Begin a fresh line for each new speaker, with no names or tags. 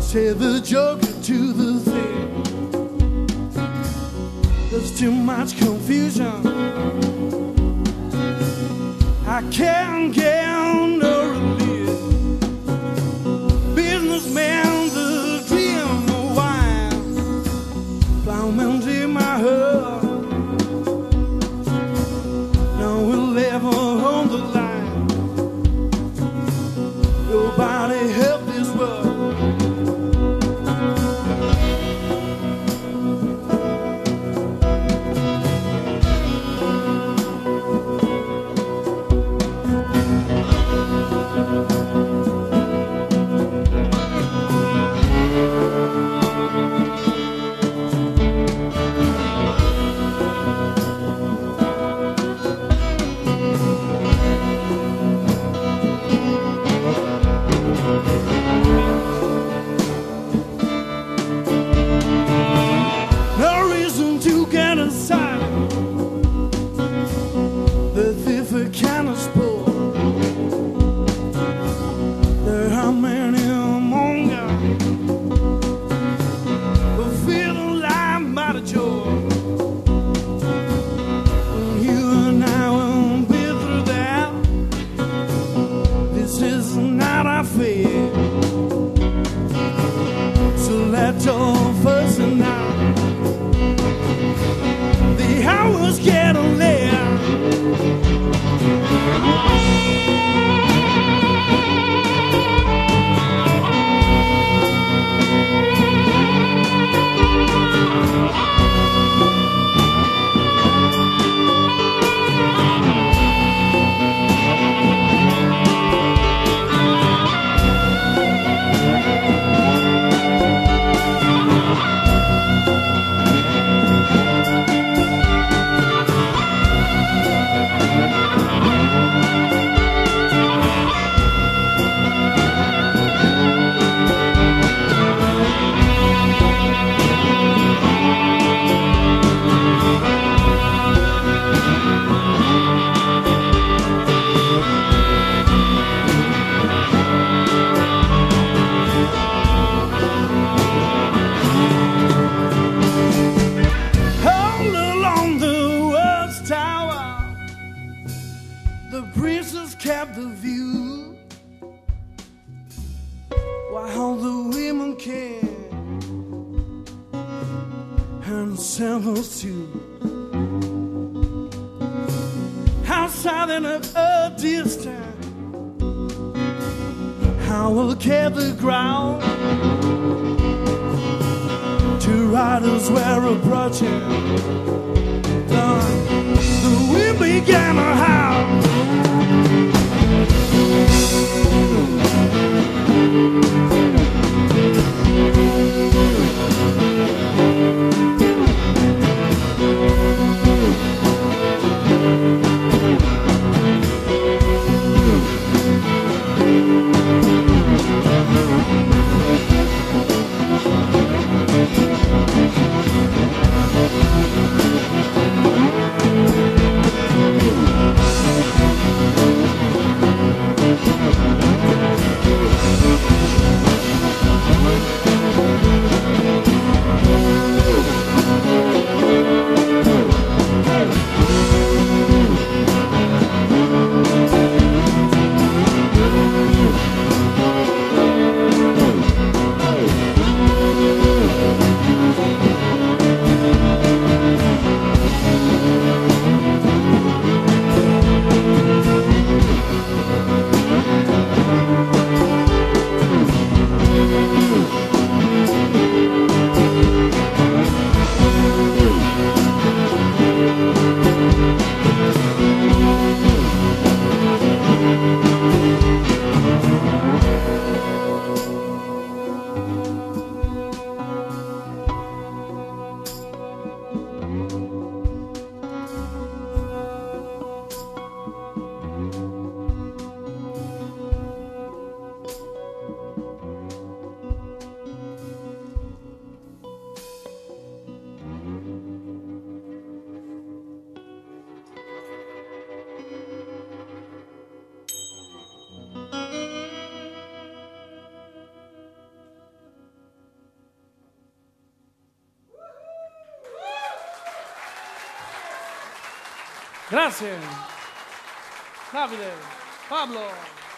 Say the joker to the thing. There's too much confusion. I can't get no relief. Businessman, the dream of wine. Plowman's in my heart. No, we'll ever on the line. Nobody help this world. The thief cannot spoil. There are many among us who feel alive by the joy. You and I will be through that. This is not our fate. So let's all fuss now. The hours get late. The princess kept the view, while the women came and samples too. Outside in a distance, how will keep the ground. Two riders were approaching. The wind began to howl. Grazie. Davide, Pablo.